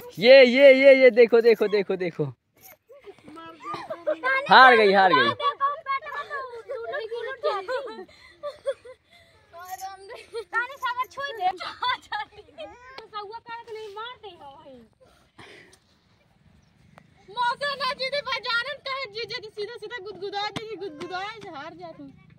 ये देखो देखो देखो देखो, हार गई हार गई। मौका ना जीते भाई जानन कहे जी सीधा सीधा गुदगुदा हार जाती।